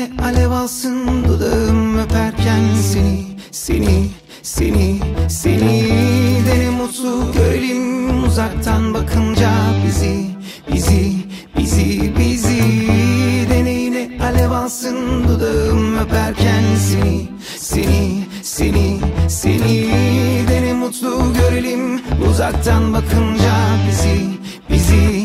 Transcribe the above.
Deneyine alev alsın dudağım öperken seni Dene mutlu görelim uzaktan bakınca bizi Deneyine alev alsın dudağım öperken seni Dene mutlu görelim uzaktan bakınca bizi